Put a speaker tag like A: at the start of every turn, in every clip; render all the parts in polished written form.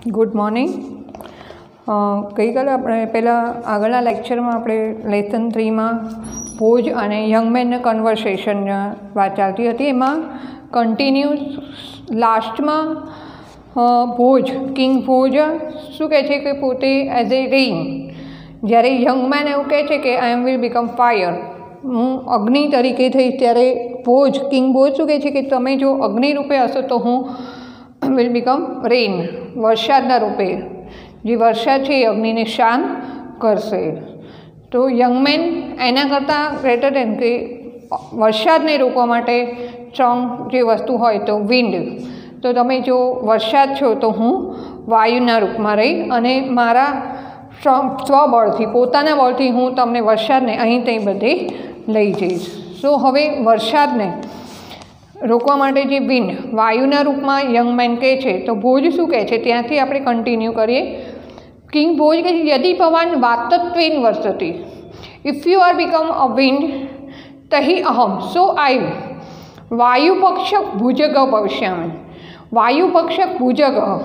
A: Good morning. ગઈકાલે આપણે પહેલાં આગળના લેક્ચરમાં આપણે લેસન 3માં ભોજ અને યંગ મેનના કન્વર્સેશન વાત ચાલતી હતી. એમાં કન્ટિન્યુ લાસ્ટમાં ભોજ કિંગ ભોજ શું કહે છે કે પોતે એઝ એ રેઇન, જ્યારે યંગ મેન એવું કહે છે કે I am will become fire, હું અગ્નિ તરીકે થઈશ, ત્યારે ભોજ કિંગ ભોજ શું કહે છે કે તમે જો અગ્નિ રૂપે હશો તો હું વિલ બીકમ રેઇન, વરસાદના રૂપે, જે વરસાદ છે એ અગ્નિને શાંત કરશે. તો યંગ મેન એના કરતાં ગ્રેટર દેન કે વરસાદને રોકવા માટે સ્ટ્રોંગ જે વસ્તુ હોય તો વિન્ડ, તો તમે જો વરસાદ છો તો હું વાયુના રૂપમાં રહી અને મારા સ્વબળથી, પોતાના બળથી હું તમને વરસાદને અહીં ત્યાં બધે લઈ જઈશ. સો હવે વરસાદને રોકવા માટે જે વિન્ડ વાયુના રૂપમાં યંગ મેન કહે છે, તો ભોજ શું કહે છે ત્યાંથી આપણે કન્ટિન્યુ કરીએ. કિંગ ભોજ કહે છે યદિ ભવાન વાતત્વેન વર્ષતિ, if you are become a wind તહી અહમ, સો આઈ વાયુ પક્ષક ભુજગ ભવિષ્યામિ. વાયુ પક્ષક ભુજગ,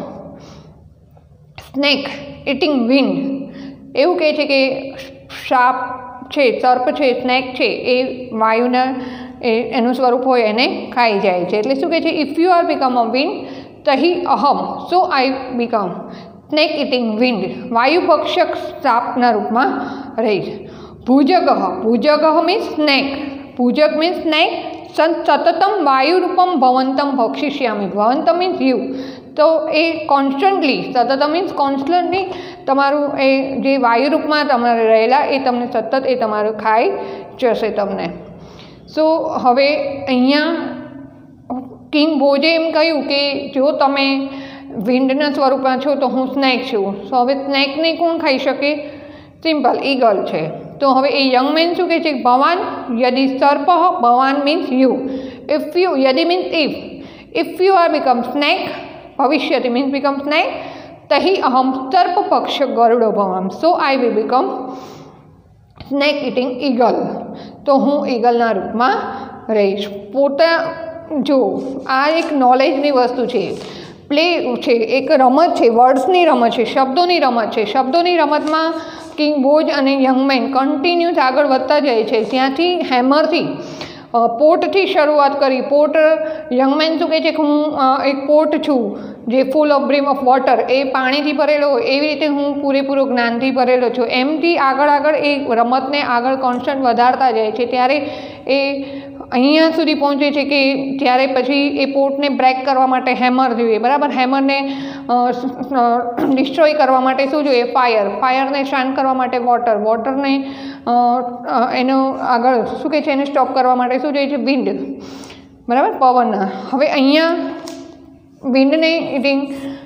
A: સ્નેક ઇટિંગ વિન્ડ, એવું કહે છે કે સાપ છે, સર્પ છે, સ્નેક છે, એ વાયુના એનું સ્વરૂપ હોય એને ખાઈ જાય છે. એટલે શું કહે છે, if you are become a wind તહી અહમ, so I become snake eating wind, વાયુ પક્ષક સાપના રૂપમાં રહીશ. ભુજગ, ભુજગ મીન્સ સ્નેક, ભુજગ મીન્સ સ્નેક, સતતમ વાયુ રૂપમ ભવંતમ ભક્ષિષ્યામિ. ભવંતમ મીન્સ યુ, તો એ કોન્સ્ટન્ટલી, સતત મીન્સ કોન્સ્ટન્ટલી તમારું એ જે વાયુ રૂપમાં તમારે રહેલા એ તમને સતત એ તમારું ખાઈ જશે તમને. સો હવે અહીંયા કિંગ ભોજે એમ કહ્યું કે જો તમે વિન્ડના સ્વરૂપમાં છો તો હું સ્નેક છું. સો હવે સ્નેકને કોણ ખાઈ શકે? સિમ્પલ, ઈગલ છે. તો હવે એ યંગ મેન શું કહે છે, ભવાન યદિ સર્પ, ભવાન મીન્સ યુ, ઇફ યુ, યદિ means if you are become snake, ભવિષ્યતિ મીન્સ બીકમ સ્નેક, તહી અહમ સર્પ પક્ષ ગરુડો ભવામ, so I will become snake eating eagle, તો હું ઈગલના રૂપમાં રહીશ. જો આ એક નોલેજની વસ્તુ છે, પ્લે છે, એક રમત છે, વર્ડ્સની રમત છે, શબ્દોની રમત છે. શબ્દોની રમતમાં કિંગ ભોજ અને યંગ મેન કન્ટિન્યુઅસ આગળ વધતા જાય છે. ત્યાંથી હેમરથી, પોટથી શરૂઆત કરી. પોટ, યંગ મેન શું કહે છે કે હું એક પોટ છું જે full of brim of water, એ પાણીથી ભરેલો હોય એવી રીતે હું પૂરેપૂરો જ્ઞાનથી ભરેલો છું. એમથી આગળ એ રમતને આગળ કોન્સ્ટન્ટ વધારતા જાય છે. ત્યારે એ અહીંયા સુધી પહોંચે છે કે ત્યારે પછી એ પોટને બ્રેક કરવા માટે હેમર જોઈએ, બરાબર. હેમરને ડિસ્ટ્રોય કરવા માટે શું જોઈએ? ફાયર. ફાયરને શાંત કરવા માટે વોટર. વોટરને એનો આગળ શું કહે છે, એને સ્ટોપ કરવા માટે શું જોઈએ છે? વિન્ડ, બરાબર, પવન. હવે અહીંયા વિન્ડને ઇટિંગ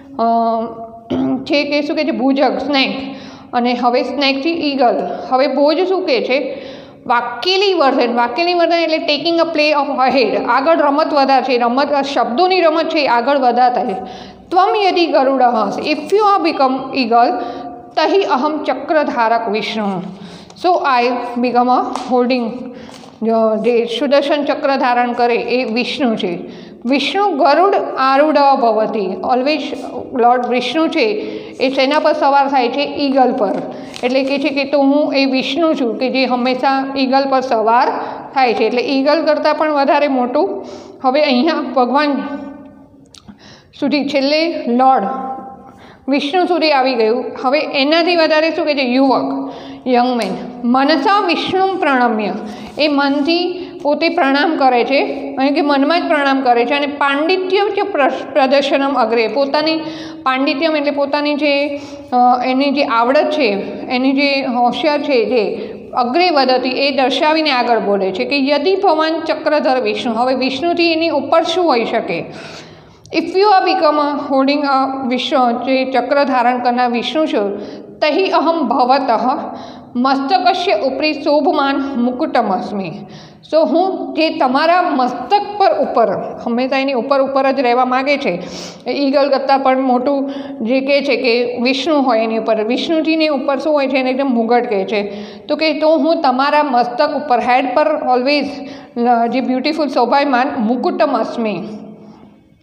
A: છે કે શું કહે છે, ભુજગ, સ્નેક, અને હવે સ્નેકથી ઈગલ. હવે ભોજ શું કહે છે, વાક્યલી વર્ધન. વાક્યલી વર્ધન એટલે taking a play of head, આગળ રમત વધારે છે, રમત શબ્દોની રમત છે, આગળ વધારતા છે. ત્વમ યદિ Garuda, if you are become eagle તહી અહમ ચક્રધારક Vishnu, so I become a holding, જે સુદર્શન ચક્ર ધારણ કરે એ વિષ્ણુ છે. વિષ્ણુ ગરુડ આરૂઢ ભવતી, ઓલવેઝ લોર્ડ વિષ્ણુ છે એ શેના પર સવાર થાય છે? ઈગલ પર. એટલે કે છે કે તો હું એ વિષ્ણુ છું કે જે હંમેશા ઈગલ પર સવાર થાય છે. એટલે ઈગલ કરતાં પણ વધારે મોટું. હવે અહીંયા ભગવાન સુધી, છેલ્લે લોર્ડ વિષ્ણુ સુધી આવી ગયું. હવે એનાથી વધારે શું કહે છે? યુવક, યંગ મેન, મનસા વિષ્ણુ પ્રણમ્ય, એ મનથી પોતે પ્રણામ કરે છે, અને કે મનમાં જ પ્રણામ કરે છે. અને પાંડિત્ય જે પ્રદર્શનમ અગ્રે, પોતાની પાંડિત્યમ એટલે પોતાની જે એની જે આવડત છે, એની જે હોશિયાર છે, જે અગ્રે વધતી એ દર્શાવીને આગળ બોલે છે કે યદિ ભવાન ચક્રધર વિષ્ણુ. હવે વિષ્ણુથી એની ઉપર શું હોઈ શકે? If you are become a holding a Vishnu, જે ચક્ર ધારણ કરનાર વિષ્ણુ છો, તહી અહમ ભવતઃ મસ્તકસ્ય ઉપરી શોભમાન મુકુટમસ્મી. સો હું જે તમારા મસ્તક પર ઉપર, હંમેશા એની ઉપર જ રહેવા માગે છે. ઈગલ કરતાં પણ મોટું જે કહે છે કે વિષ્ણુ હોય એની ઉપર, વિષ્ણુથીની ઉપર શું હોય છે? એને એકદમ મુગટ કહે છે. તો કે તો હું તમારા મસ્તક ઉપર, હેડ પર ઓલવેઝ જે બ્યુટીફુલ શોભાયમાન મુકુટમ અસ્મી,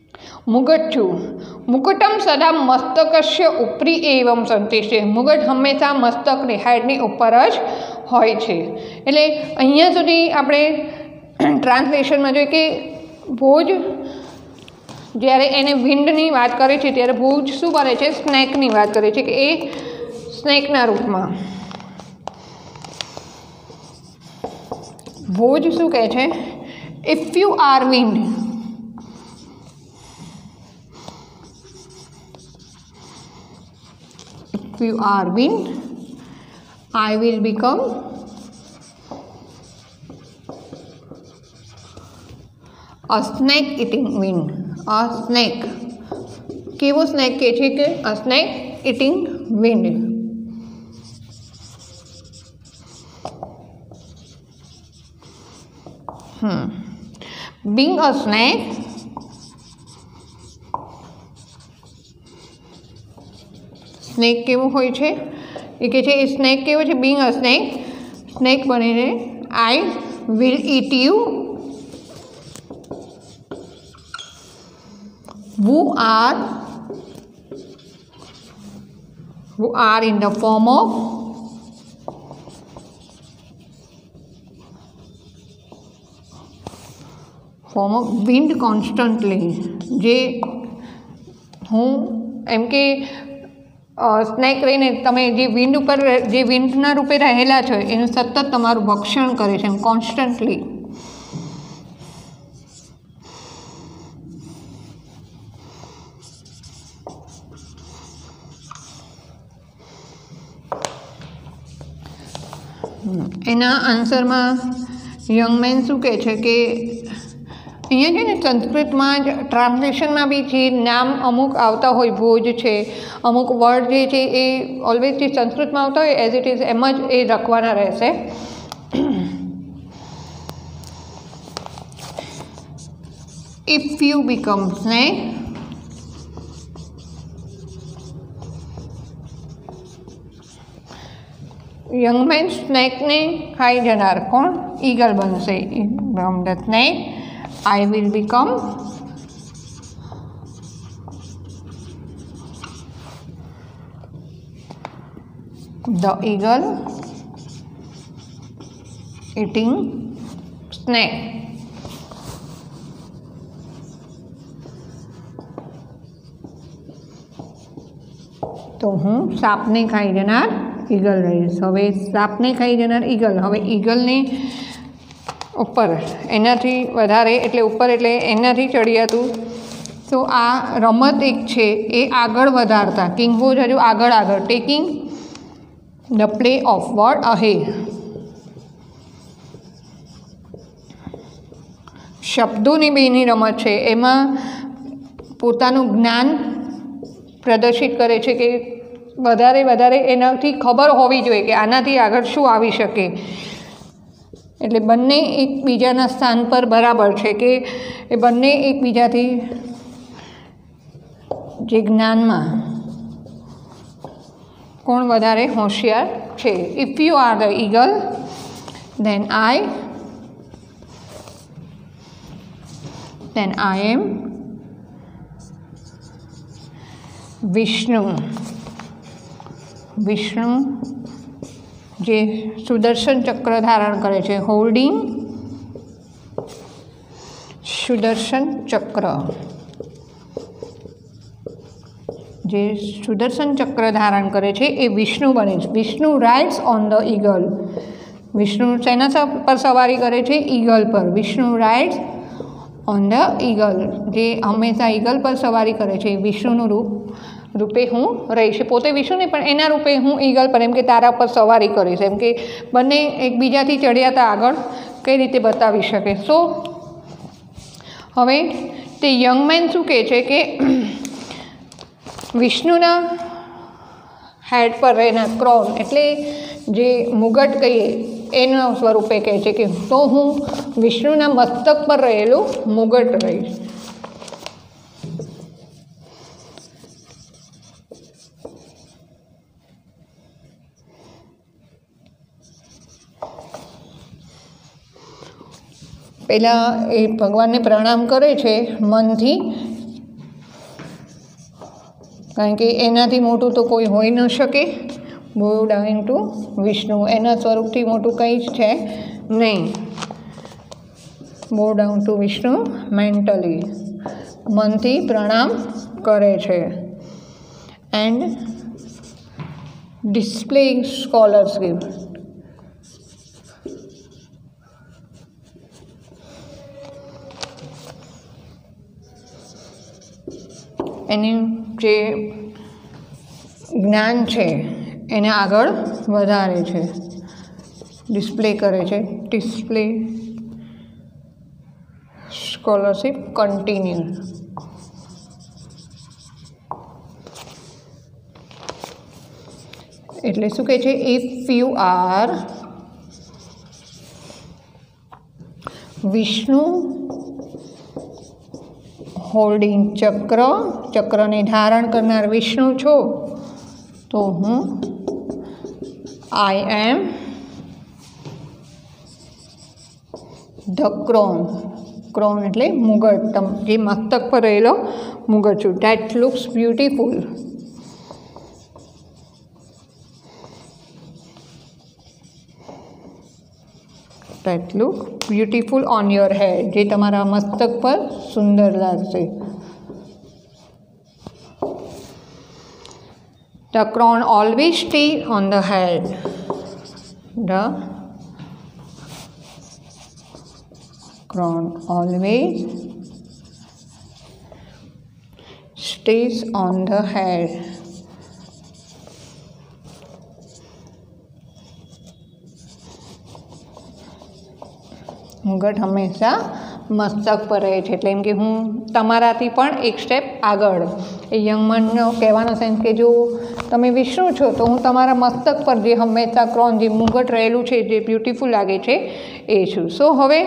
A: मुगटु मुकुटम सदा मस्तकस्य उपरी एवं संतिष्ठे मुगट हमेशा मस्तकनी हेडनी ऊपर ज होय छे। एटले अहींया सुधी आपणे ट्रांसलेशनमां जोईए के भुज ज्यारे एने विंडनी वात करे छे त्यारे भुज शुं करे छे स्नेकनी वात करे छे के ए स्नेकना रूपमां। भुज शुं कहे छे if you are wind if you are wind I will become a snake eating wind। a snake केवो स्नेक के छे के a snake eating wind। being a snake snake केवो होय छे ए के छे स्नेक केवो छे बीइंग अ स्नेक बनीने I will eat you who are in the form of wind constantly जे हूँ एम के स्नेक रहीने तमे जे विंड पर जे विंडना रूपे रहेला छो एनु सतत तमारुं भक्षण करे छे कॉन्स्टंटली। एना आंसर में यंग मैन शू कहे छे के अहींया छे ने संस्कृत में ट्रांसलेशन में बी जे नाम अमुक आवता होय भुज छे अमुक वर्ड जे छे ए ऑलवेज जे संस्कृत में आवता होय एज इट इज एम ज ए लखवाना रहेशे। If you become snake young man snake ने खाई जनार कोण ईगल बनशे। From the snake I will become the eagle eating snake। तो हूँ सापने खाई जनार ईगल रहीश। हवे सापने खाई जनार ईगल हवे ईगल ने ऊपर एनाथी वधारे एटले ऊपर एटले एनाथी चढ़ियातुं तो आ रमत एक छे ए आगळ वधारता किंगभुज हजू आगळ आगळ taking the play of word ahead. शब्दोनी बेनी रमत छे एमां पोतानुं ज्ञान प्रदर्शित करे छे के वधारे वधारे एनाथी खबर होवी जोईए के आनाथी आगळ शुं आवी शके। एटले बंने एकबीजाना स्थान पर बराबर है कि ए बंने एकबीजाथी जे ज्ञान में कोण वधारे होशियार छे। If you are the eagle then I am Vishnu. Vishnu जे सुदर्शन चक्र धारण करे छे होल्डिंग सुदर्शन चक्र जे सुदर्शन चक्र धारण करे छे ए विष्णु बने छे। Vishnu rides on the eagle. Vishnu सेना पर सवारी करे छे ईगल पर। Vishnu rides on the eagle जे हमेशा ईगल पर सवारी करे छे विष्णुनुं रूपे हूँ रहीश। पोते विष्णु नहीं पण एना रूपे हूँ ईगल पर एम के तारा पर सवारी करीश एम के बने एकबीजाथी चढ़ियाता आगळ कई रीते बतावी शके। सो हवे ते यंग मैन शुं कहे छे के विष्णुना हेड पर रहेना क्राउन एटले जे मुगट कहीए एना स्वरूपे कहे छे के तो हूँ विष्णुना मस्तक पर रहेलुं मुगट रहीश। पहला ए भगवान ने प्रणाम करे छे मन थी કારણ કે એનાથી મોટું તો કોઈ હોઈ ન શકે. બોવ ડાઉન ટુ વિષ્ણુ, એના સ્વરૂપથી મોટું કંઈ જ છે નહીં. બોવ ડાઉન ટુ વિષ્ણુ મેન્ટલી, મનથી પ્રણામ કરે છે. એન્ડ ડિસ્પ્લેઇંગ સ્કોલર્સ ગિફ્ટ, એની જે જ્ઞાન છે એને આગળ વધારે છે, ડિસ્પ્લે કરે છે. Display scholarship continue. એટલે શું કહે છે? If you are Vishnu holding ચક્ર, ચક્રને ધારણ કરનાર વિષ્ણુ છો, તો હું I am the crown. Crown એટલે મુગટ, જે મસ્તક પર રહેલો મુગટ છું. That looks beautiful. That look beautiful on your head, જે તમારા મસ્તક પર સુંદર લાગશે. The crown always stay on the head. The crown always stays on the head. મુગટ હંમેશા મસ્તક પર રહે છે. એટલે એમ કે હું તમારાથી પણ એક સ્ટેપ આગળ. એ યંગમનનો કહેવાનો સેન્સ કે જો તમે વિષ્ણુ છો તો હું તમારા મસ્તક પર જે હંમેશા ક્રોન, જે મુગટ રહેલું છે, જે બ્યુટીફુલ લાગે છે, એ છું. સો હવે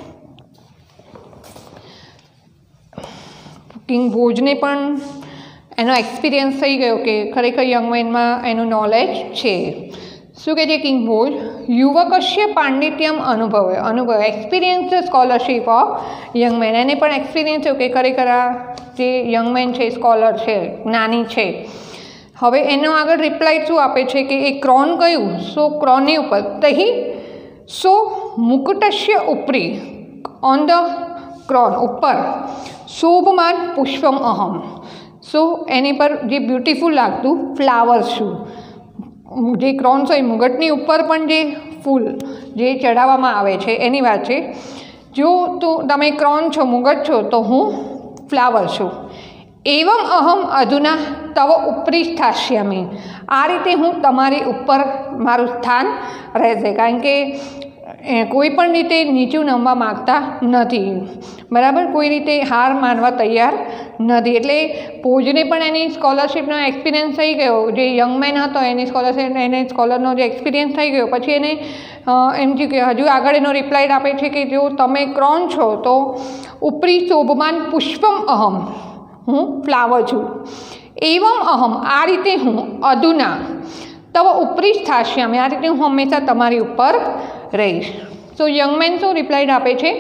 A: કિંગ ભોજને પણ એનો એક્સપિરિયન્સ થઈ ગયો કે ખરેખર યંગમેનમાં એનું નોલેજ છે. શું કહે છે કિંગ ભોજ? યુવકસ્ય પાંડિત્યમ અનુભવ એક્સપિરિયન્સ સ્કોલરશીપ ઓફ યંગમેન. એને પણ એક્સપિરિયન્સ થયો કે ખરેખર આ જે યંગમેન છે, સ્કોલર છે, જ્ઞાની છે. હવે એનો આગળ રિપ્લાય શું આપે છે કે એ ક્રોન કયું? સો ક્રોનની ઉપર તહી સો મુકુટસ્ય ઉપરી, ઓન ધ ક્રોન ઉપર શોભમાન પુષ્પમ અહમ. સો એની પર જે બ્યુટીફુલ લાગતું ફ્લાવર્સ છું. જે ક્રોન છે, મુગટની ઉપર પણ જે ફૂલ જે ચડાવવામાં આવે છે એની વાત છે. જો તમે ક્રોન છો, મુગટ છો, તો હું ફ્લાવર છું. એવમ અહમ અધુના તવ ઉપરી સ્થાસ્યામી. આ રીતે હું તમારી ઉપર મારું સ્થાન રહેશે. કારણ કે કોઈ પણ રીતે નીચું નમવા માગતા નથી, બરાબર? કોઈ રીતે હાર માનવા તૈયાર નથી. એટલે ભોજને પણ એની સ્કોલરશીપનો એક્સપિરિયન્સ થઈ ગયો. જે યંગમેન હતો એની સ્કોલરશીપ, એને સ્કોલરનો જે એક્સપિરિયન્સ થઈ ગયો, પછી એને એમ થયું કે હજુ આગળ એનો રિપ્લાય આપે છે કે જો તમે ક્રોન છો તો ઉપરી શોભમાન પુષ્પમ અહમ, હું ફ્લાવર છું. એવમ અહમ, આ રીતે હું અધુના તવ ઉપરી સ્થાસ્યામી, આ રીતે હું હંમેશા તમારી ઉપર રહીશ. સો યંગમેન શું રિપ્લાય આપે છે?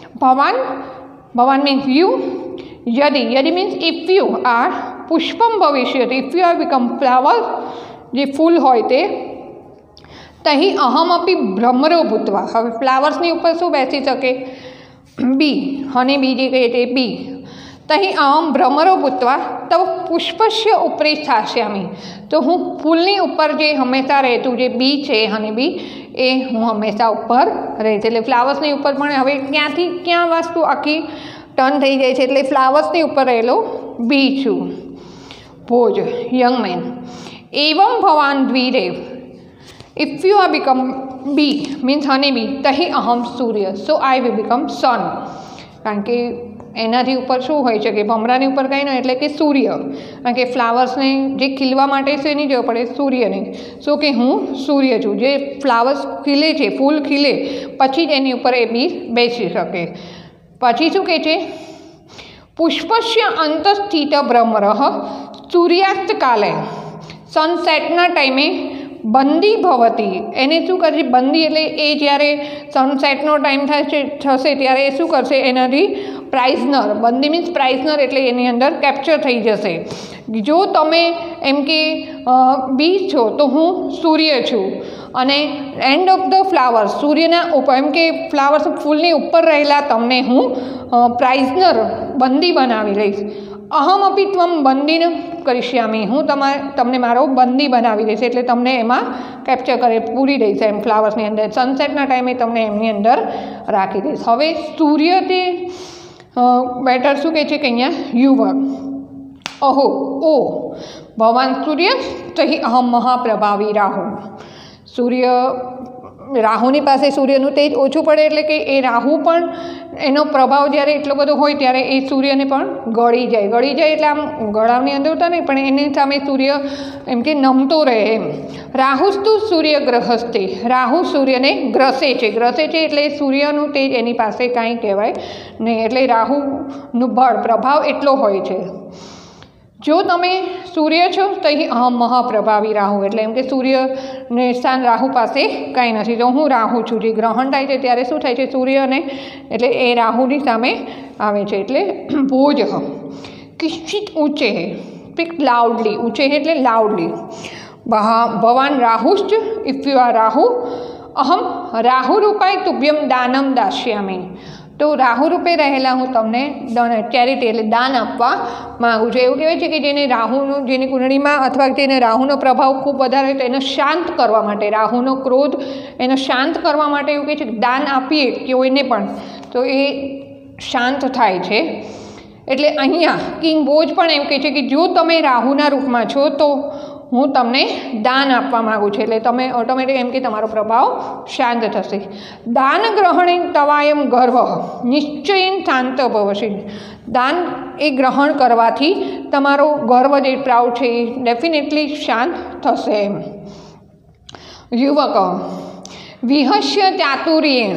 A: ભવાન મીન્સ યુ. યદિ મીન્સ ઇફ યુ આર પુષ્પમ ભવિષ્યતિ, if you are become flower, જે ફૂલ હોય તે. તહીં અહમ અપી ભ્રમરો ભૂતવા. હવે ફ્લાવર્સની ઉપર શું બેસી શકે? બી, હની બી જે કહે તે બી. તહીં અહમ ભ્રમરો ભૂતવા તવ પુષ્પસ્ય ઉપરી સ્થાસ્યામી. તો હું ફૂલની ઉપર જે હંમેશા રહેતું જે બી છે, હની બી, એ હું હંમેશા ઉપર રહીશ. એટલે ફ્લાવર્સની ઉપર પણ હવે ક્યાંથી ક્યાં વસ્તુ આખી ટર્ન થઈ જાય છે. એટલે ફ્લાવર્સની ઉપર રહેલો બી છું. ભોજ યંગમેન. એવમ ભવાન દ્વિરેવ, if you are become bee means honey bee, તહીં અહમ સૂર્ય, સો આઈ વિલ બીકમ સન. કારણ કે એનાથી ઉપર શું હોય છે કે ભમરાની ઉપર કંઈ નહીં, એટલે કે સૂર્ય. કારણ કે ફ્લાવર્સને જે ખીલવા માટે શેની જરૂર પડે? સૂર્યની. સો કે હું સૂર્ય છું. જે ફ્લાવર્સ ખીલે છે, ફૂલ ખીલે પછી જ એની ઉપર એ બી બેસી શકે. પછી શું કહે છે? પુષ્પસ્ય અંતસ્થિત ભ્રમર સૂર્યાસ્ત કાલે, સનસેટના ટાઈમે બંદી ભવતી. એને શું કરશે? બંદી એટલે એ જ્યારે સનસેટનો ટાઈમ થશે ત્યારે એ શું કરશે? એનાથી પ્રાઇઝનર, બંદી મીન્સ પ્રાઇઝનર એટલે એની અંદર કેપ્ચર થઈ જશે. જો તમે એમ કે બી છો તો હું સૂર્ય છું અને એન્ડ ઓફ ધ ફ્લાવર, સૂર્યના ઉપર એમ કે ફ્લાવર્સ ફૂલની ઉપર રહેલા તમને હું પ્રાઇઝનર, બંદી બનાવી લઈશ. અહમ અપી ત્વમ બંદીન કરિષ્યામી, હું તમને મારો બંદી બનાવી દઈશ, એટલે તમને એમાં કેપ્ચર કરી પૂરી દઈશ એમ ફ્લાવર્સની અંદર. સનસેટના ટાઈમે તમને એમની અંદર રાખી દઈશ. હવે સૂર્ય તે બેટર શું કહે છે કે અહીંયા યુવક, અહો ઓ ભગવાન સૂર્ય તહી અહમ મહાપ્રભાવી રાહુ. સૂર્ય, રાહુની પાસે સૂર્યનું તેજ ઓછું પડે એટલે કે એ રાહુ પણ એનો પ્રભાવ જ્યારે એટલો બધો હોય ત્યારે એ સૂર્યને પણ ગળી જાય એટલે આમ ગળાની અંદર તો નહીં પણ એની સામે સૂર્ય એમ કે નમતો રહે એમ. રાહુસ્તુ સૂર્ય ગ્રહસ્તે, રાહુ સૂર્યને ગ્રસે છે એટલે સૂર્યનું તેજ એની પાસે કાંઈ કહેવાય નહીં, એટલે રાહુનું બળ પ્રભાવ એટલો હોય છે. જો તમે સૂર્ય છો તો અહીં અહમ મહાપ્રભાવી રાહુ, એટલે એમ કે સૂર્યને સ્થાન રાહુ પાસે કાંઈ નથી. તો હું રાહુ છું. જે ગ્રહણ થાય છે ત્યારે શું થાય છે, સૂર્યને એટલે એ રાહુની સામે આવે છે. એટલે ભોજ કિંચિત ઊંચે, સ્પીક લાઉડલી, ઊંચે એટલે લાઉડલી. ભવાન રાહુશ્ચ, ઇફ યુ આર રાહુ, અહમ રાહુ રૂપાય તુભ્યમ દાનમ દાસ્યામી. તો રાહુ રૂપે રહેલા હું તમને ચેરિટી એટલે દાન આપવા માગું છું. એવું કહેવાય છે કે જેને રાહુનું, જેની કુંડળીમાં અથવા જેને રાહુનો પ્રભાવ ખૂબ વધારે હોય તો એને શાંત કરવા માટે, રાહુનો ક્રોધ એને શાંત કરવા માટે એવું કહે છે કે દાન આપીએ કોઈને પણ તો એ શાંત થાય છે. એટલે અહીંયા કિંગ ભોજ પણ એમ કહે છે કે જો તમે રાહુના રૂપમાં છો તો હું તમને દાન આપવા માગું છું, એટલે તમે ઓટોમેટિક એમ કે તમારો પ્રભાવ શાંત થશે. દાન ગ્રહણે તવાયમ ગર્વ નિશ્ચયન શાંત ભવશે. દાન એ ગ્રહણ કરવાથી તમારો ગર્વ જે પ્રાઉડ છે એ ડેફિનેટલી શાંત થશે એમ. યુવક વિહસ્ય ચાતુર્યેણ,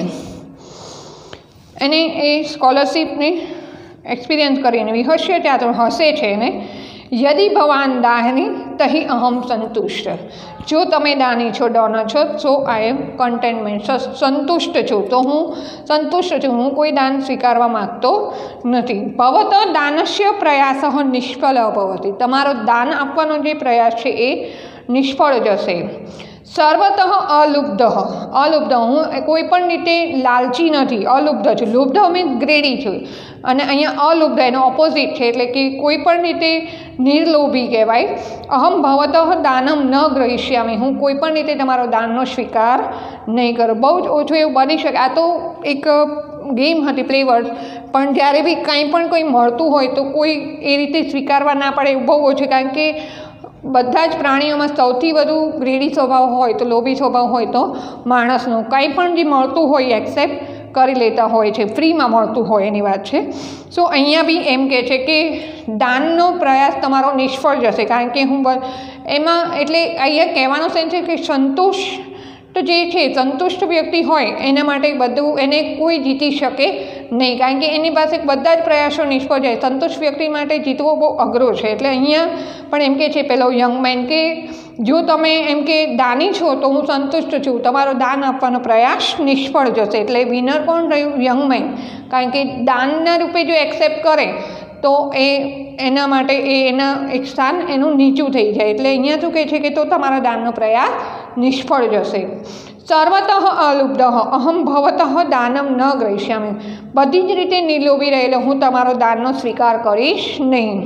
A: એને એ સ્કોલરશીપને એક્સપિરિયન્સ કરીને વિહસ્ય ચાતુર હસે છે એને. યદિ ભવાન દાની તહી અહમ સંતુષ્ટ, જો તમે દાની છો, ડોનર છો, સો આઈ એમ કન્ટેન્ટમેન્ટ, સંતુષ્ટ છું, તો હું સંતુષ્ટ છું, હું કોઈ દાન સ્વીકારવા માગતો નથી. ભવત દાનસ્ય પ્રયાસ નિષ્ફળ ભવતી, તમારો દાન આપવાનો જે પ્રયાસ છે એ નિષ્ફળ જશે. સર્વતઃ અલુબ્ધ, હું કોઈ પણ રીતે લાલચી નથી, અલુબ્ધ છું. લુબ્ધ મીન્સ ગ્રેડી છું અને અહીંયા અલુબ્ધ એનો ઓપોઝિટ છે, એટલે કે કોઈ પણ રીતે નિર્લોભી કહેવાય. અહમ ભવતઃ દાનમ ન ગ્રહિષ્યામી, હું કોઈ પણ રીતે તમારો દાનનો સ્વીકાર નહીં કરું. બહુ જ ઓછું એવું બની શકે. આ તો એક ગેમ હતી પ્લે વર્ડ, પણ જ્યારે બી કંઈ પણ કોઈ મળતું હોય તો કોઈ એ રીતે સ્વીકારવા ના પડે એવું બહુ ઓછું, કારણ કે બધા જ પ્રાણીઓમાં સૌથી વધુ ગ્રેડી સ્વભાવ હોય તો, લોભી સ્વભાવ હોય તો માણસનો. કંઈ પણ જે મળતું હોય એક્સેપ્ટ કરી લેતા હોય છે, ફ્રીમાં મળતું હોય એની વાત છે. સો અહીંયા બી એમ કહે છે કે દાનનો પ્રયાસ તમારો નિષ્ફળ જશે, કારણ કે હું એમાં એટલે અહીંયા કહેવાનો સેન્સ છે કે સંતુષ્ટ જે છે, સંતુષ્ટ વ્યક્તિ હોય એના માટે બધું એને કોઈ જીતી શકે નહીં, કારણ કે એની પાસે બધા જ પ્રયાસો નિષ્ફળ જાય. સંતુષ્ટ વ્યક્તિ માટે જીતવો બહુ અઘરો છે. એટલે અહીંયા પણ એમ કે છે પેલો યંગ મેન કે જો તમે એમ કે દાની છો તો હું સંતુષ્ટ છું, તમારો દાન આપવાનો પ્રયાસ નિષ્ફળ જશે. એટલે વિનર કોણ રહ્યું? યંગ મેન, કારણ કે દાનના રૂપે જો એક્સેપ્ટ કરે તો એના માટે એના એક સ્થાન એનું નીચું થઈ જાય. એટલે અહીંયા શું કહે છે કે તો તમારા દાનનો પ્રયાસ નિષ્ફળ જશે. સર્વતઃ અલુબ્ધ અહમ ભવતઃ દાનમ ન ગ્રહિષ્યામી, બધી જ રીતે નિર્લોભી રહેલો હું તમારો દાનનો સ્વીકાર કરીશ નહીં.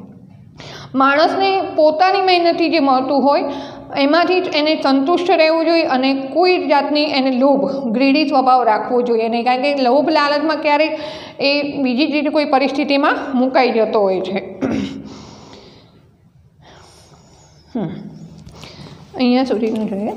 A: માણસને પોતાની મહેનતથી જે મળતું હોય એમાંથી જ એને સંતુષ્ટ રહેવું જોઈએ અને કોઈ જાતની એને લોભ, ગ્રીડી સ્વભાવ રાખવો જોઈએ નહીં, કારણ કે લોભ લાલચમાં ક્યારેક એ બીજી જ રીતે કોઈ પરિસ્થિતિમાં મુકાઈ જતો હોય છે. અહીંયા સુધીનું જોઈએ.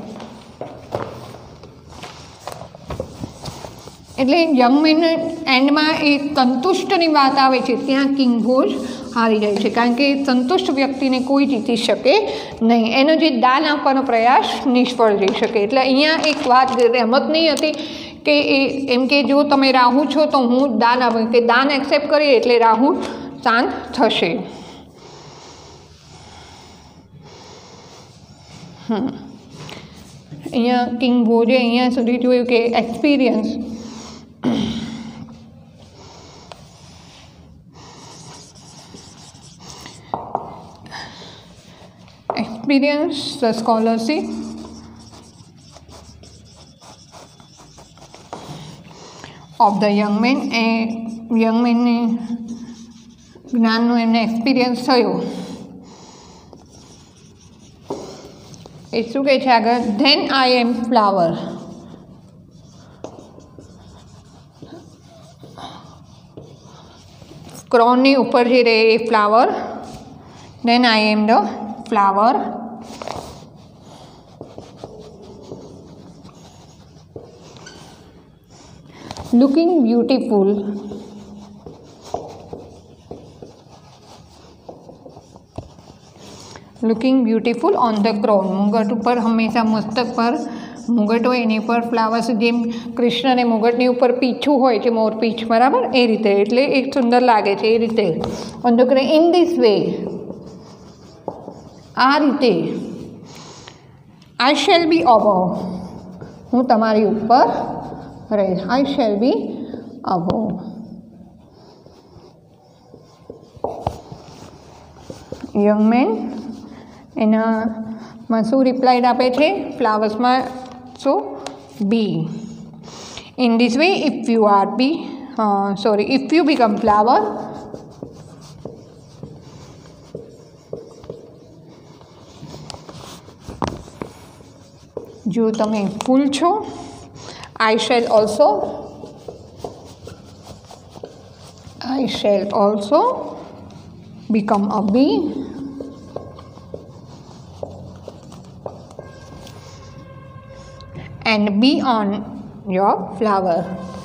A: એટલે યંગ મેન એન્ડમાં એ સંતુષ્ટની વાત આવે છે ત્યાં કિંગ ભોજ હારી જાય છે, કારણ કે સંતુષ્ટ વ્યક્તિને કોઈ જીતી શકે નહીં, એનો જે દાન આપવાનો પ્રયાસ નિષ્ફળ જઈ શકે. એટલે અહીંયા એક વાત રહેમતની હતી કે એમ કે જો તમે રાહુ છો તો હું દાન આપું, કે દાન એક્સેપ્ટ કરીએ એટલે રાહુ શાંત થશે. અહીંયા કિંગ ભોજે અહીંયા સુધી જોયું કે experience experience the scholarship of the young man. એ યંગ મેનને જ્ઞાનનો એમને એક્સપિરિયન્સ થયો. એ શું કહે છે આગળ? Than I M flower. ક્રોનની ઉપર જે રહે એ flower. Then I am the flower. looking beautiful on the crown. મુગટ ઉપર હંમેશા મસ્તક પર મુગટ હોય એની પર ફ્લાવર્સ, જેમ કૃષ્ણને મુગટની ઉપર પીછું હોય છે, મોરપીંછ, બરાબર એ રીતે, એટલે એક સુંદર લાગે છે એ રીતે. On the crown in this way, આ રીતે. આઈ શેલ બી અબવ, હું તમારી ઉપર રહીશ. I shall be above. Young man એનામાં શું રિપ્લાઇડ આપે છે? ફ્લાવર્સમાં શું? Bee. In this way if you are bee if you become flower, જો તમે ફૂલ છો. I shall also become a bee. And be on your flower.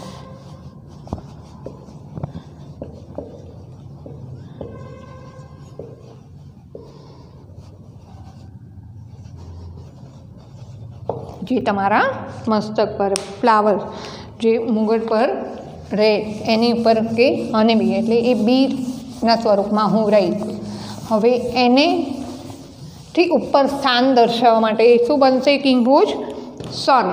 A: જે તમારા મસ્તક પર ફ્લાવર, જે મુગટ પર રહે એની ઉપર કે અને બી, એટલે એ બીના સ્વરૂપમાં હું રહી. હવે એનેથી ઉપર સ્થાન દર્શાવવા માટે શું બનશે? King Bhoj sun.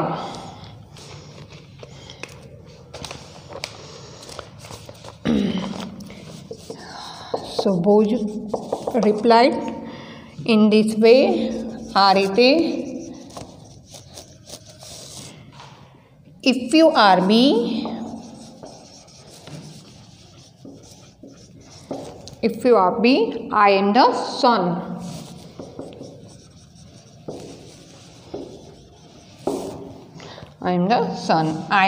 A: So Bhoj replied in this way, આ રીતે. If you are bee, I am the sun. I am the sun. I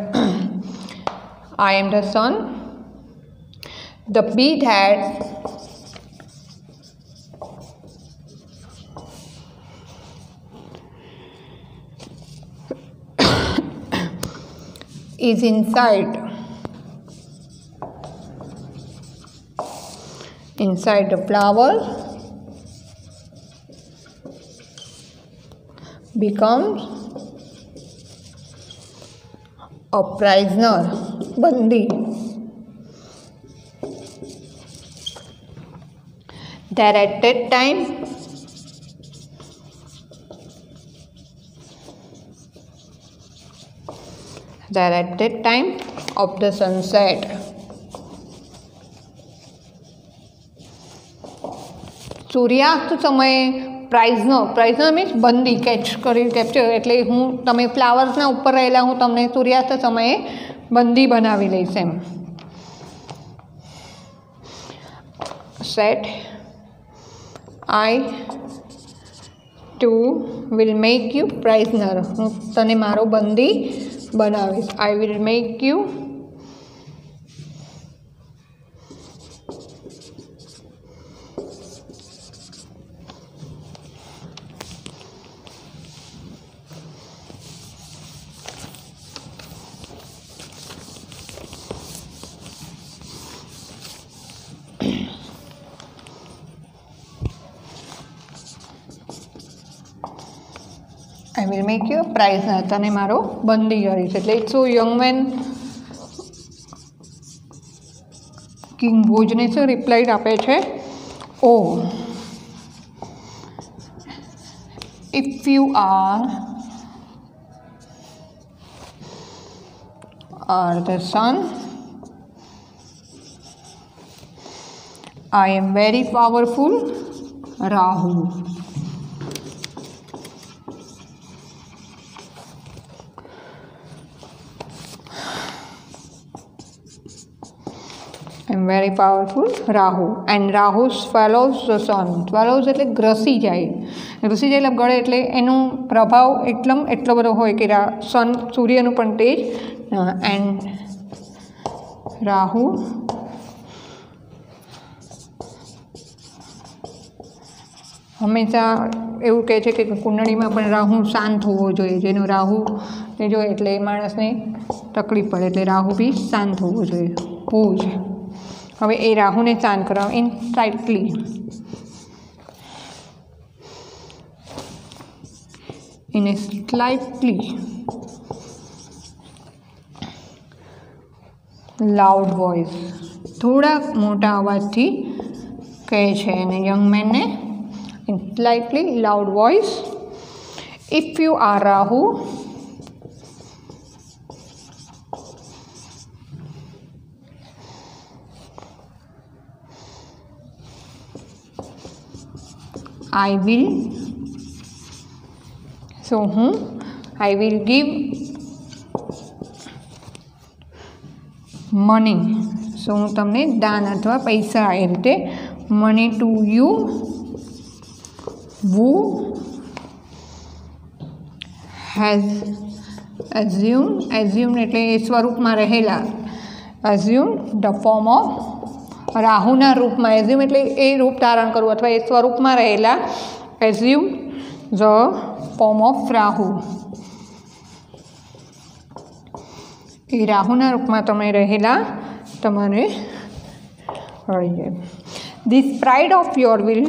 A: am the sun. The bee that is inside the flower becomes a prisoner, bandi. There at that time of the sunset, સૂર્યાસ્ત સમયે પ્રાઇઝનર means બંદી, capture, એટલે તમે ફ્લાવર્સના ઉપર રહેલા હું તમને સૂર્યાસ્ત સમયે બંદી બનાવી લઈશ એમ. Said I too will make you prisoner, હું તને મારો બંદી બનાવીશ. I will make you I will make you a prisoner, તને મારો બંદી કરીશ. એટલે સો યંગ મેન કિંગ ભુજને શું રિપ્લાઇડ આપે છે? Oh if you are the sun, I am very powerful Rahu. Very powerful Rahu. And Rahu swallows the sun. Swallows એટલે ગ્રસી જાય એટલે ગળે, એટલે એનો પ્રભાવ એટલો બધો હોય કે સન સૂર્યનું પણ તેજ. એન્ડ રાહુ હંમેશા એવું કહે છે કે કુંડળીમાં પણ રાહુ શાંત હોવો જોઈએ. જેનો રાહુ એ જોઈએ એટલે એ માણસને તકલીફ પડે, એટલે રાહુ બી શાંત હોવું જોઈએ. હવે એ રાહુને શાંત કરવા ઇન સ્લાઇટલી લાઉડ વોઇસ, થોડા મોટા અવાજથી કહે છે. અને યંગ મેનને in slightly loud voice, if you are Rahu, I will give money. હું તમને દાન અથવા પૈસા એ રીતે money to you who has assumed એટલે એ સ્વરૂપમાં રહેલા, assume the form of રાહુના રૂપમાં, એઝ્યુમ એટલે એ રૂપ ધારણ કરવું અથવા એ સ્વરૂપમાં રહેલા, assume the form of Rahu, એ રાહુના રૂપમાં તમે રહેલા તમારે મળી જાય. This pride of your will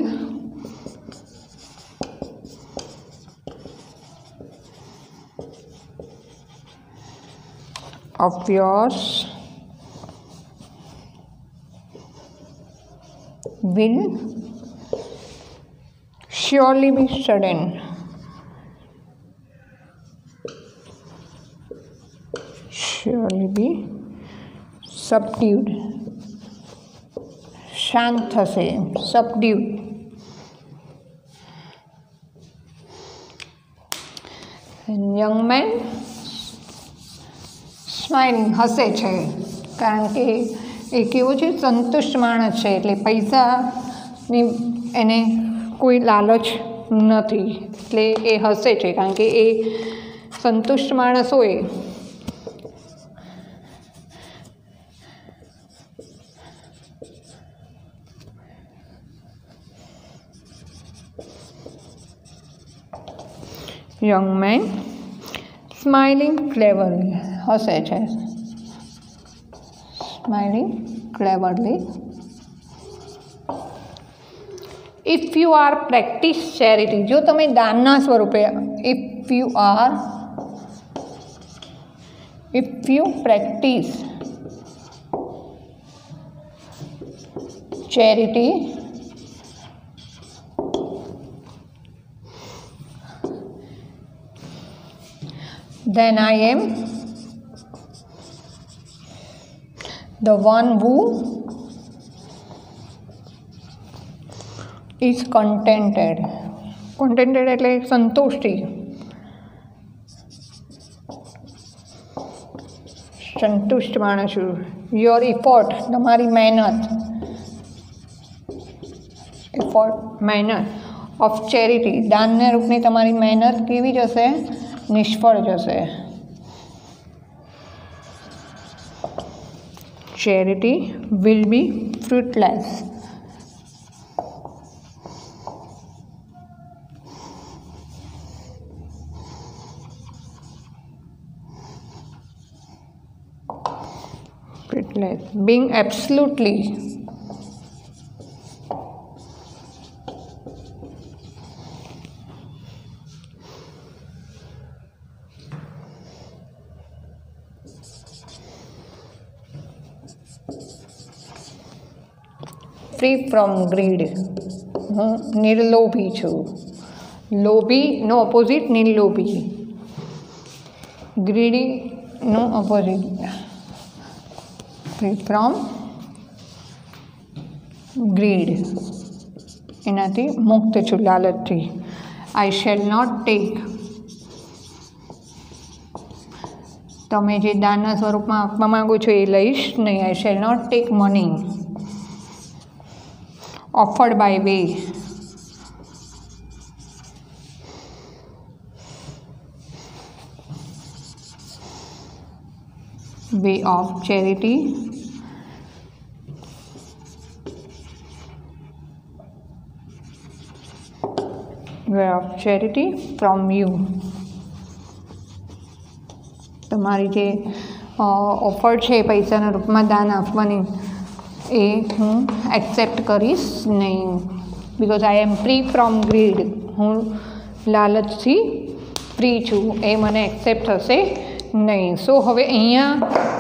A: of yours will surely be sudden. Surely be subdued. શાંત થશે, subdued. And young man smiling, હસે છે, કારણ કે એ કેવો છે, સંતુષ્ટ માણસ છે. એટલે પૈસાની એને કોઈ લાલચ નથી, એટલે એ હસે છે, કારણ કે એ સંતુષ્ટ માણસ હોય. યંગ મેન સ્માઇલિંગ ક્લેવરલી, હસે છે, smiling cleverly. If you are practice charity, જો તમે દાનના સ્વરૂપે, if you practice charity, then I am the one who is contented. Contented એટલે સંતુષ્ટિ, સંતુષ્ટ માણસ. યોર ઇફોર્ટ, તમારી મહેનત, મહેનત ઓફ ચેરિટી, દાનના રૂપની તમારી મહેનત કેવી જશે, નિષ્ફળ જશે. Charity will be fruitless. Fruitless. Being absolutely free from greed. હું નિર્લોભી છું. લોભીનો ઓપોઝિટ નિર્લોભી, ગ્રીડીનો ઓપોઝિટ. ફ્રી ફ્રોમ ગ્રીડ, એનાથી મુક્ત છું, લાલચથી. આઈ શેલ નોટ ટેક, તમે જે દાનના સ્વરૂપમાં આપવા માગો છો એ લઈશ નહીં. I shall not take money offered by way of charity from you. તમારી જે ઓફર છે પૈસાના રૂપમાં દાન આપવાની એ હું એક્સેપ્ટ કરીશ નહીં. Because I am free from greed. હું લાલચથી ફ્રી છું, એ મને એક્સેપ્ટ થશે નહીં. સો હવે અહીંયા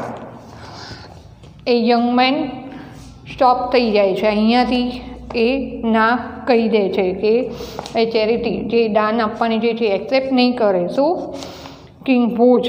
A: એ યંગ મેન સ્ટોપ થઈ જાય છે. અહીંયાથી એ ના કહી દે છે કે એ ચેરિટી જે દાન આપવાની જે છે એક્સેપ્ટ નહીં કરે. સો કિંગ ભોજ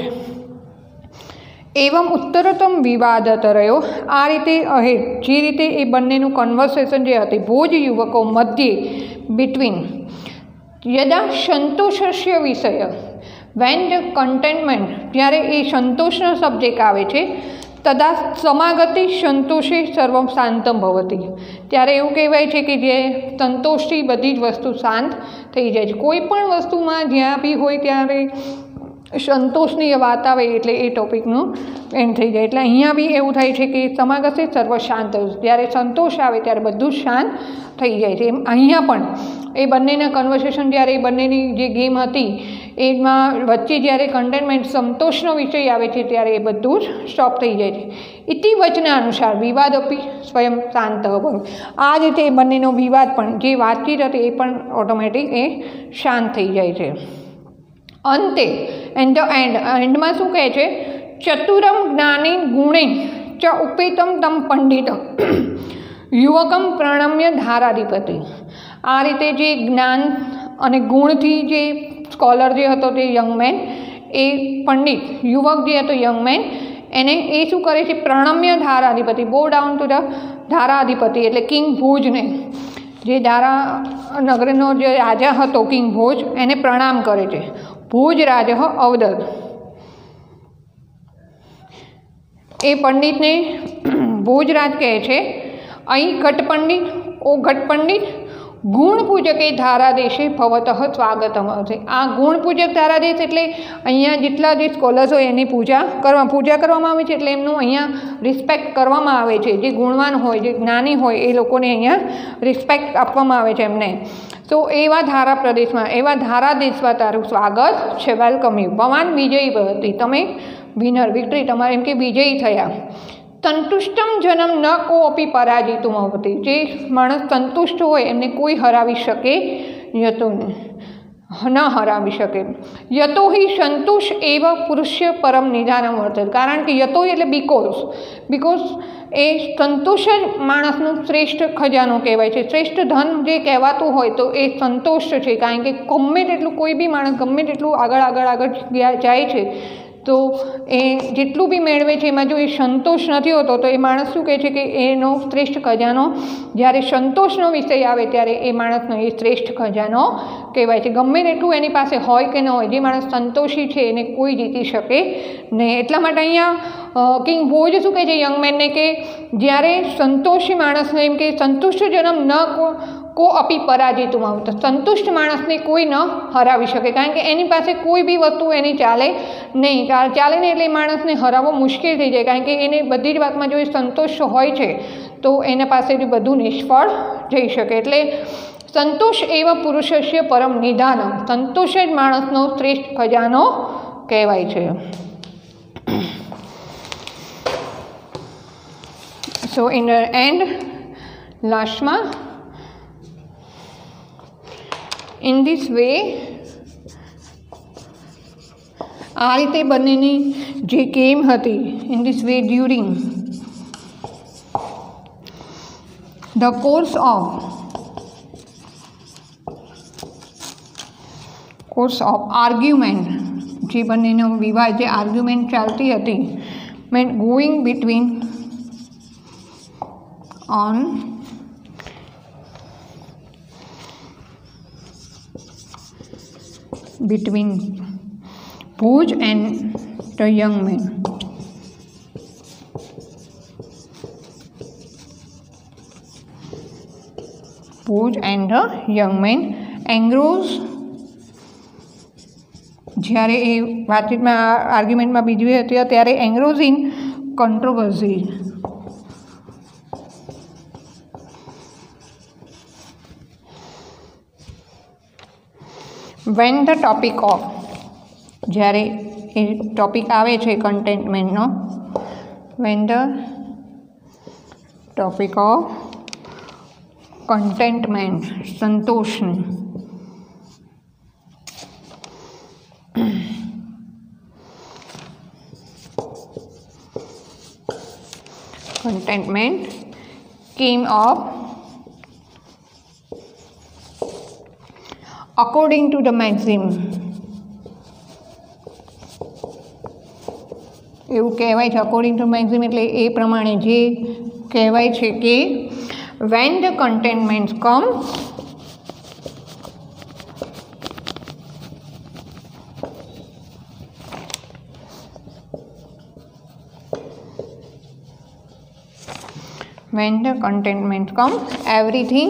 A: એવમ ઉત્તરોત્તમ વિવાદત રહ્યો. આ રીતે જે રીતે એ બંનેનું કન્વર્સેશન જે હતી ભોજ યુવકો મધ્યે બિટવીન યદા સંતોષસ્ય વિષય વેન ધ કન્ટેન્ટમેન્ટ, જ્યારે એ સંતોષનો સબ્જેક્ટ આવે છે, તદા સમાગતિ સંતોષે સર્વમ શાંતમ ભવતી, ત્યારે એવું કહેવાય છે કે જે સંતોષથી બધી જ વસ્તુ શાંત થઈ જાય છે. કોઈ પણ વસ્તુમાં જ્યાં બી હોય ત્યારે સંતોષની વાત આવે એટલે એ ટોપિકનું એન્ડ થઈ જાય. એટલે અહીંયા બી એવું થાય છે કે સમાગતે સર્વ શાંત, જ્યારે સંતોષ આવે ત્યારે બધું જ શાંત થઈ જાય છે. એમ અહીંયા પણ એ બંનેના કન્વર્સેશન, જ્યારે એ બંનેની જે ગેમ હતી એમાં વચ્ચે જ્યારે કન્ટેન્ટમેન્ટ સંતોષનો વિષય આવે છે ત્યારે એ બધું જ સ્ટોપ થઈ જાય છે. ઇતિ વચના અનુસાર વિવાદ અપી સ્વયં શાંત ભવ. આ રીતે એ બંનેનો વિવાદ પણ, જે વાતચીત હતી એ પણ ઓટોમેટિક એ શાંત થઈ જાય છે. અંતે એન્ડ ધ એન્ડમાં શું કહે છે? ચતુરમ જ્ઞાની ગુણે ચ ઉપેતમ તમ પંડિતમ યુવકમ પ્રણમ્ય ધારાધિપતિ. આ રીતે જે જ્ઞાન અને ગુણથી જે સ્કોલર જે હતો તે યંગ મેન, એ પંડિત યુવક જે હતો યંગ મેન, એને એ શું કરે છે? પ્રણમ્ય ધારાધિપતિ, બો ડાઉન ટુ ધ ધારાધિપતિ એટલે કિંગ ભોજને, જે ધારા નગરનો જે રાજા હતો કિંગ ભોજ, એને પ્રણામ કરે છે. ભોજ રાજ અવદત, એ પંડિતને ભોજરાજ કહે છે અહીં ઘટ પંડિત, ઓ ઘટ પંડિત, ગુણ પૂજક એ ધારાદેશે ભવતઃ સ્વાગતમ હશે. આ ગુણ પૂજક ધારાદેશ એટલે અહીંયા જેટલા જે સ્કોલર્સ હોય એની પૂજા કરવામાં આવે છે, એટલે એમનું અહીંયા રિસ્પેક્ટ કરવામાં આવે છે. જે ગુણવાન હોય, જે જ્ઞાની હોય એ લોકોને અહીંયા રિસ્પેક્ટ આપવામાં આવે છે એમને. તો એવા ધારા પ્રદેશમાં, એવા ધારાદેશમાં તારું સ્વાગત છે, વેલકમ યુ. ભવાન વિજયી ભવતિ, તમે વિનર, વિક્ટરી, તમારે એમ કે વિજયી થયા. સંતુષ્ટમ જનમ ન કોપી પરાજિતું ભવતિ, જે માણસ સંતુષ્ટ હોય એમને કોઈ હરાવી શકે ન હરાવી શકે. યતો હિ સંતુષ એવ પુરુષય પરમ નિધાનમ વર્તતે, કારણ કે યતો એટલે બીકોઝ એ સંતોષ જ માણસનું શ્રેષ્ઠ ખજાનો કહેવાય છે. શ્રેષ્ઠ ધન જે કહેવાતું હોય તો એ સંતોષ છે. કારણ કે ગમે તેટલું કોઈ બી માણસ ગમે તેટલું આગળ જાય છે તો એ જેટલું બી મેળવે છે એમાં જો એ સંતોષ નથી હોતો તો એ માણસ શું કહે છે કે એનો શ્રેષ્ઠ ખજાનો, જ્યારે સંતોષનો વિષય આવે ત્યારે એ માણસનો એ શ્રેષ્ઠ ખજાનો કહેવાય છે. ગમે તેટલું એની પાસે હોય કે ન હોય, જે માણસ સંતોષી છે એને કોઈ જીતી શકે નહીં. એટલા માટે અહીંયા કિંગ ભોજ શું કહે છે યંગ મેનને કે જ્યારે સંતોષી માણસને, એમ કે સંતુષ્ટ જન્મ ન કો અપી પરાજિતું આવતો, સંતુષ્ટ માણસને કોઈ ન હરાવી શકે. કારણ કે એની પાસે કોઈ બી વસ્તુ એની ચાલે નહીં, ચાલે નહીં એટલે માણસને હરાવવો મુશ્કેલ થઈ જાય. કારણ કે એને બધી જ વાતમાં જો એ સંતોષ હોય છે તો એના પાસેથી બધું નિષ્ફળ જઈ શકે. એટલે સંતોષ એવા પુરુષસ્ય પરમ નિધાનમ, સંતોષ જ માણસનો શ્રેષ્ઠ ખજાનો કહેવાય છે. સો ઇન ધ એન્ડ, લાસ્ટમાં, ઇન ધીસ વે, આ રીતે બંનેની જે ગેમ હતી, in this way during the course of argument, જે બંનેનો વિવાદ, જે આર્ગ્યુમેન્ટ ચાલતી હતી, man going between on between Bhoj and the young man. Bhoj and the young man engross. જ્યારે એ વાતચીતમાં આર્ગ્યુમેન્ટમાં બીજી હતી ત્યારે engross in controversy. When the topic of, જ્યારે એ ટોપિક આવે છે કન્ટેન્ટમેન્ટનો, van the topic of contentment, સંતોષને, contentment came up according to the maxim. એવું કહેવાય છે અકોર્ડિંગ ટુ મેક્સિમ એટલે એ પ્રમાણે જે કહેવાય છે કે when the contentment come when the contentment comes everything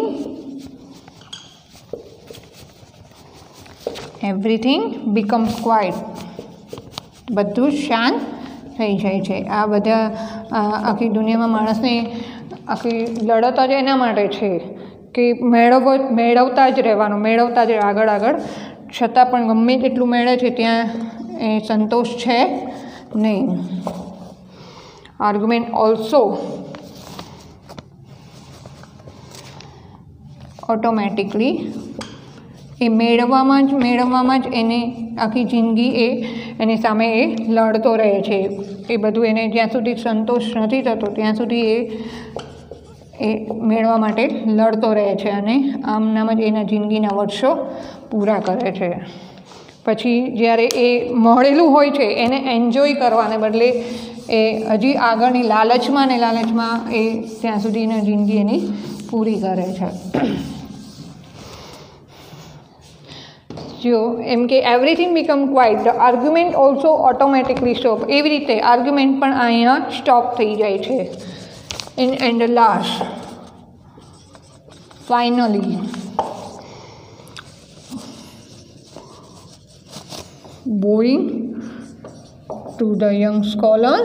A: becomes quiet. બધું શાંત થઈ જાય છે. આ બધા આખી દુનિયામાં માણસને આખી લડત જ એના માટે છે કે મેળવતા જ રહેવાનું, મેળવતા જ આગળ છતાં પણ ગમે તેટલું મેળવે છે ત્યાં એ સંતોષ છે નહીં. આર્ગ્યુમેન્ટ ઓલ્સો ઓટોમેટિકલી એ મેળવવામાં જ એને આખી જિંદગી એની સામે એ લડતો રહે છે. એ બધું એને જ્યાં સુધી સંતોષ નથી થતો ત્યાં સુધી એ મેળવવા માટે લડતો રહે છે અને આમ જ એના જિંદગીના વર્ષો પૂરા કરે છે. પછી જ્યારે એ મળેલું હોય છે એને એન્જોય કરવાને બદલે એ હજી આગળની લાલચમાં એ ત્યાં સુધીની જિંદગી એની પૂરી કરે છે. જો એમ કે everything become quiet, the argument also automatically stop. એવી રીતે આર્ગ્યુમેન્ટ પણ અહીંયા સ્ટોપ થઈ જાય છે. And last finally bowing to the young scholar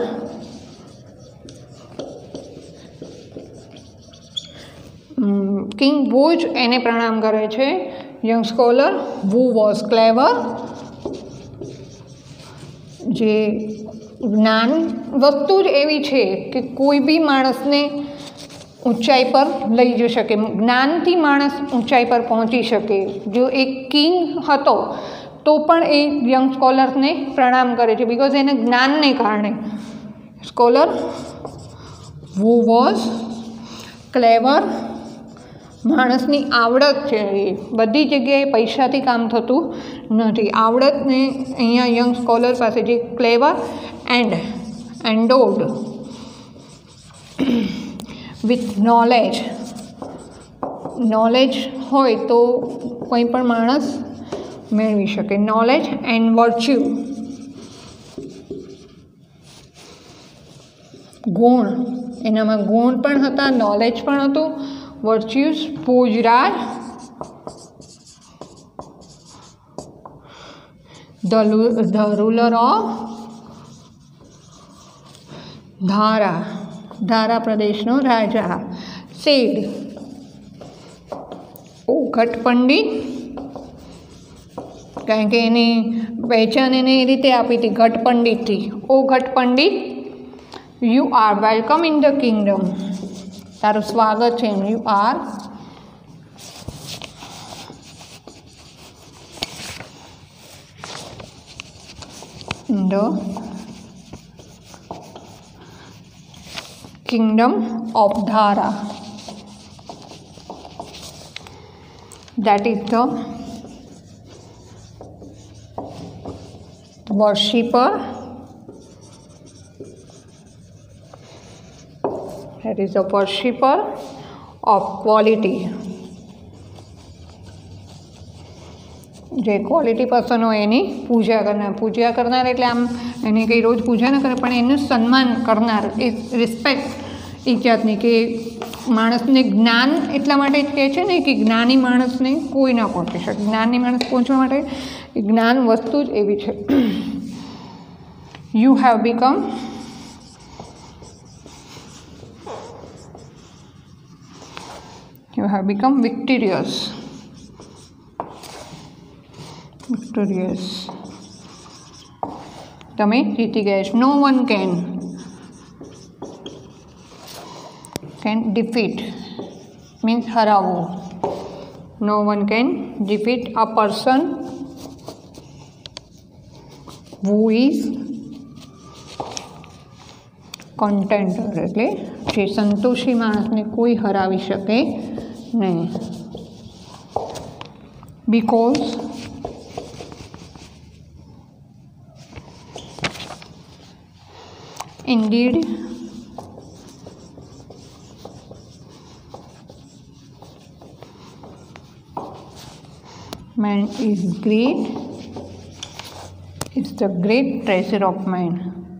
A: king Bhoj એને પ્રણામ કરે છે. Young scholar who was clever, જે જ્ઞાન વસ્તુ જ એવી છે કે કોઈ બી માણસને ઊંચાઈ પર લઈ જઈ શકે, જ્ઞાનથી માણસ ઊંચાઈ પર પહોંચી શકે. જો એક કિંગ હતો તો પણ એ યંગ સ્કોલર્સને પ્રણામ કરે છે બિકોઝ એને જ્ઞાનને કારણે. સ્કોલર who was clever, માણસની આવડત છે. એ બધી જગ્યાએ પૈસાથી કામ થતું નથી. આવડતને અહીંયા યંગ સ્કોલર પાસે જે clever and endowed with knowledge હોય તો કોઈ પણ માણસ મેળવી શકે. નોલેજ એન્ડ વર્ચ્યુ, ગુણ, એનામાં ગુણ પણ હતા, નોલેજ પણ હતું. Virtuous Bhojraj, the ruler of Dhara પ્રદેશનો રાજા. સેડ, ઘટ પંડિત, કારણ કે એની પહેચાન એને એ રીતે આપી હતી ઘટ પંડિતથી. Oh Ghat Pandit, you are welcome in the kingdom, તારું સ્વાગત છે. You are in the kingdom of Dhara. that is the worshipper, that is the worshipper of quality. જે ક્વોલિટી પર્સન હોય એની પૂજા કરનાર એટલે આમ એને કંઈ રોજ પૂજા ન કરે પણ એનું સન્માન કરનાર, એ રિસ્પેક્ટ એક જાતની કે માણસને જ્ઞાન એટલા માટે જ કહે છે ને કે જ્ઞાની માણસને કોઈ ના પહોંચી શકે. જ્ઞાની માણસ પહોંચવા માટે જ્ઞાન વસ્તુ જ એવી છે. You have become victorious. તમે જીતી ગયા છો. No one can defeat means હરાવવું. No one can defeat a person who is contented, એટલે જે સંતોષી માણસને કોઈ હરાવી શકે નહીં. because indeed man is great, is the great treasure of man.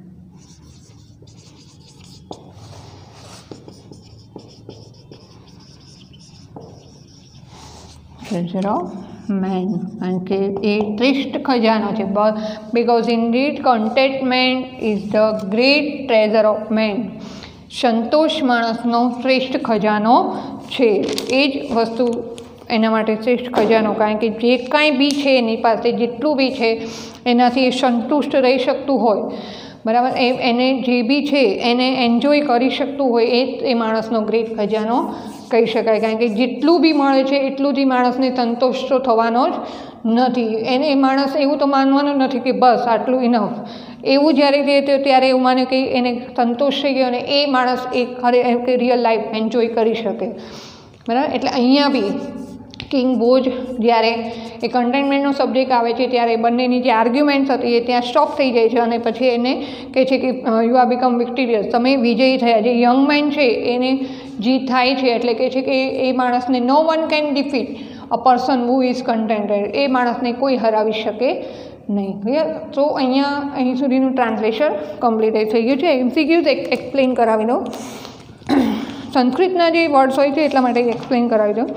A: treasure of man, કારણ કે એ શ્રેષ્ઠ ખજાનો છે. because indeed contentment is the great treasure of man. સંતોષ માણસનો શ્રેષ્ઠ ખજાનો છે. એ જ વસ્તુ એના માટે શ્રેષ્ઠ ખજાનો, કારણ કે જે કાંઈ બી છે એની પાસે જેટલું બી છે એનાથી એ સંતુષ્ટ રહી શકતું હોય, બરાબર. એને જે બી છે એને એન્જોય કરી શકતું હોય એ માણસનો ગ્રેટ ખજાનો કહી શકાય. કારણ કે જેટલું બી મળે છે એટલું જ માણસને સંતોષ તો થવાનો જ નથી. એને એ માણસ એવું તો માનવાનું નથી કે બસ આટલું ઇનફ. એવું જ્યારે રહે ત્યારે એવું માને કે એને સંતોષ થઈ ગયો અને એ માણસ એ રિયલ લાઈફ એન્જોય કરી શકે, બરાબર. એટલે અહીંયા બી કિંગ બોજ જ્યારે એ કન્ટેન્ટમેન્ટનો સબ્જેક્ટ આવે છે ત્યારે બંનેની જે આર્ગ્યુમેન્ટ્સ હતી એ ત્યાં સ્ટોપ થઈ જાય છે અને પછી એને કહે છે કે યુ આર બીકમ વિક્ટોરિયસ, તમે વિજયી થયા. જે યંગ મેન છે એને જીત થાય છે એટલે કહે છે કે એ માણસને no one can defeat a person who is contented. એ માણસને કોઈ હરાવી શકે નહીં. ક્લિયર? તો અહીં સુધીનું ટ્રાન્સલેશન કમ્પ્લીટ થઈ ગયું છે. એમસીક્યુઝ એક્સપ્લેન કરાવી દઉં. સંસ્કૃતના જે વર્ડ્સ હોય છે એટલા માટે એક્સપ્લેન કરાવી દઉં.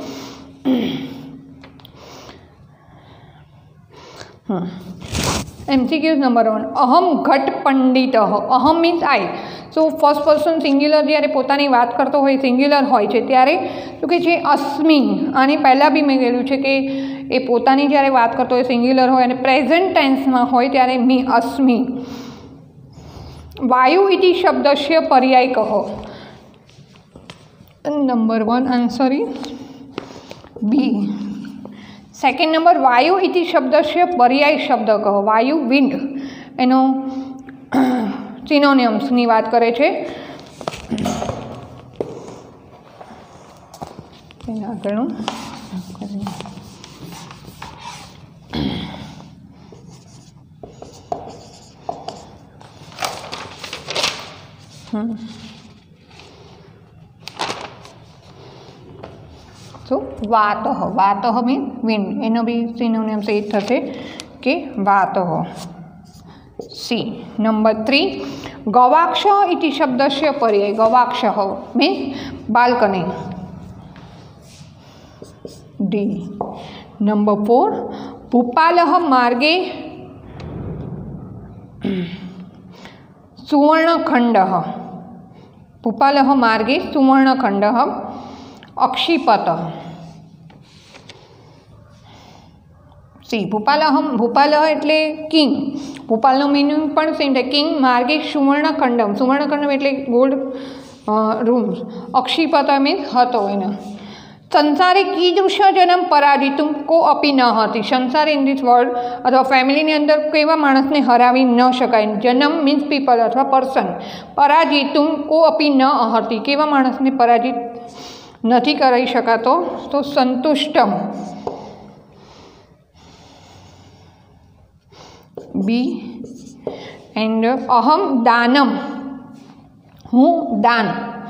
A: MCQ નંબર 1, અહમ ઘટ પંડિત. અહમ means I. So first person singular જ્યારે પોતાની વાત કરતો હોય, સિંગ્યુલર હોય છે ત્યારે શું કહે છે? અસ્મિ. આની પહેલાં બી મેં કહેલું છે કે એ પોતાની જ્યારે વાત કરતો હોય સિંગ્યુલર હોય અને પ્રેઝન્ટ ટેન્સમાં હોય ત્યારે મી અસ્મિ. વાયુ ઇતિ શબ્દસ્ય પર્યાય કહો. Number 1 answer is B. Second number, વાયુ ઇતિ શબ્દસ્ય પર્યાય શબ્દ કહો. વાયુ વિન્ડ એનો સિનોનિયમ્સની વાત કરે છે. આગળનું તો વાતઃ. વાતઃ મીન વિન્ડ. એનો બી સિનોનિયમ્સ એ થશે કે વાતઃ. સી. નંબર 3, ગવાક્ષ ઇતિ શબ્દસ્ય પર્યાય. ગવાક્ષ મીન્સ બાલ્કની. ડી. નંબર 4, ભૂપાલઃ માર્ગે સુવર્ણખંડઃ. ભૂપાલઃ માર્ગે સુવર્ણખંડઃ. અક્ષિપત. સી. ભૂપાલઃ એટલે કિંગ. ભૂપાલનો મિનિંગ પણ સેમ થાય. કિંગ માર્ગે સુવર્ણખંડમ. સુવર્ણખંડમ એટલે ગોલ્ડ રૂમ્સ. અક્ષિપત મીન્સ હતો એને. સંસારે કીદૃશ જન્મ પરાજિતું કો અપી ન હતી. સંસાર ઇન ધીસ વર્લ્ડ અથવા ફેમિલીની અંદર કેવા માણસને હરાવી ન શકાય. જન્મ મીન્સ પીપલ અથવા પર્સન. પરાજિતું કો અપી ન હતી. કેવા માણસને પરાજિત નથી કરી શકાતો? તો સંતુષ્ટમ. બી. એન્ડ અહમ દાનમ. હું દાન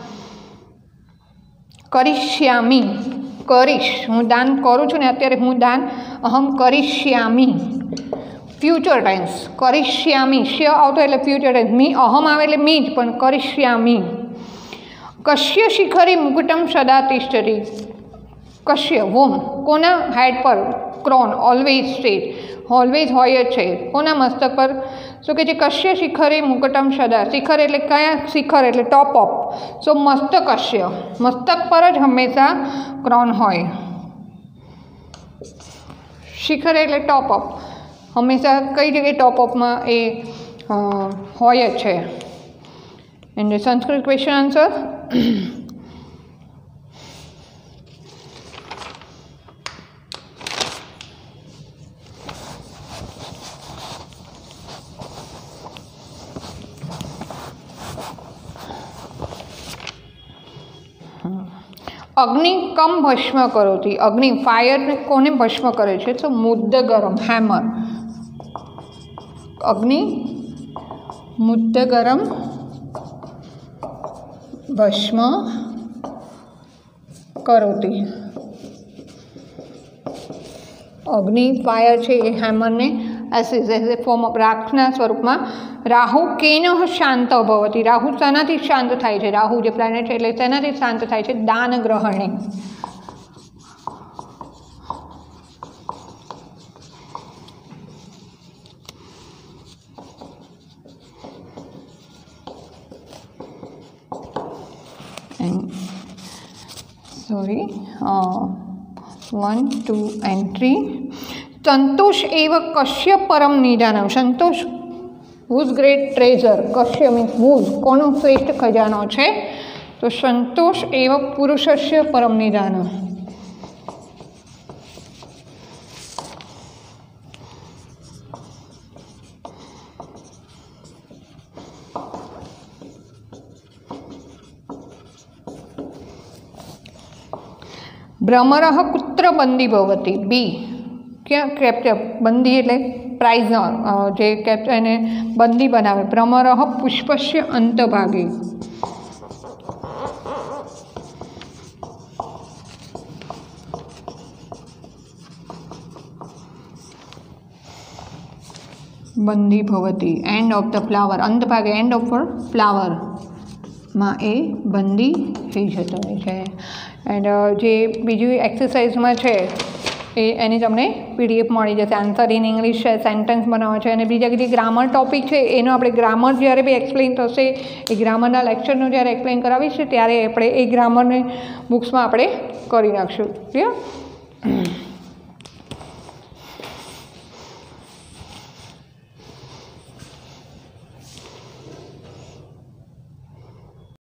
A: કરિષ્યામી. કરીશ. હું દાન કરું છું ને અત્યારે હું દાન અહમ કરિષ્યામી. Future tense. કરિષ્યામી. શ્ય આવતો એટલે ફ્યુચર ટેન્સ. મી અહમ આવે એટલે મી જ, પણ કરિષ્યામી. कस्य शिखरे मुकुटम सदा तिष्ठति। कस्य वोम कोना हेड पर क्रोन ऑलवेज स्ट्रेट ऑलवेज होय छे कोना मस्तक पर શું કહે છે કશ્ય શિખરે મુકુટમ સદા શિખર એટલે કયા શિખર એટલે ટોપ ઓફ સો મસ્તકસ્ય મસ્તક પર જ હંમેશા ક્રોન હોય શિખર એટલે ટોપ ઓફ હંમેશા કઈ જગ્યાએ ટોપ ઓફમાં એ હોય જ છે એન્ડ સંસ્કૃત ક્વેશ્ચન આન્સર अग्नि कम भस्म करोति अग्नि फायर ने कोने भस्म करे छे तो मुद्दगरम हैमर अग्नि मुद्दगरम भस्म करोति अग्नि फायर छे हैमर ने एसिड एज ए फॉर्म ऑफ राखना स्वरूप में राहु केन शांत भवति राहु शनाथी शांत थाय छे राहु जे प्लेनेट छे एटले शनाथी शांत थाय छे दान ग्रहणे सॉरी 1 2 and 3 संतोष एव कश्य परम निधानम संतोष हुज ग्रेट ट्रेजर कश्य मीन्स हुज कोनो श्रेष्ठ खजानो है तो संतोष एव पुरुषस्य परम निधान भ्रमरः कुत्र बंदी भवति बी क्या कैप्चर बंदी एटले प्राइजनर जे कैप्चर ने बंदी बनावे भ्रमरः पुष्पस्य अंतभागे बंदी भवति एंड ऑफ द फ्लावर अंतभागे एंड ऑफ फ्लावर में ए बंदी थई जतो होय छे एंड जे बीजू एक्सरसाइज में है एनी तमने पीडीएफ मळी जशे आंसर इन इंग्लिश है सेंटेन्स बनाववा छे अने बीजा जे ग्रामर टॉपिक है एनो आपणे ग्रामर ज्यारे बी एक्सप्लेन थशे ए ग्रामरना लेक्चरनो ज्यारे एक्सप्लेन करावीश त्यारे आपणे ए ग्रामरने बुक्स में आपणे करी नाखशुं क्लियर।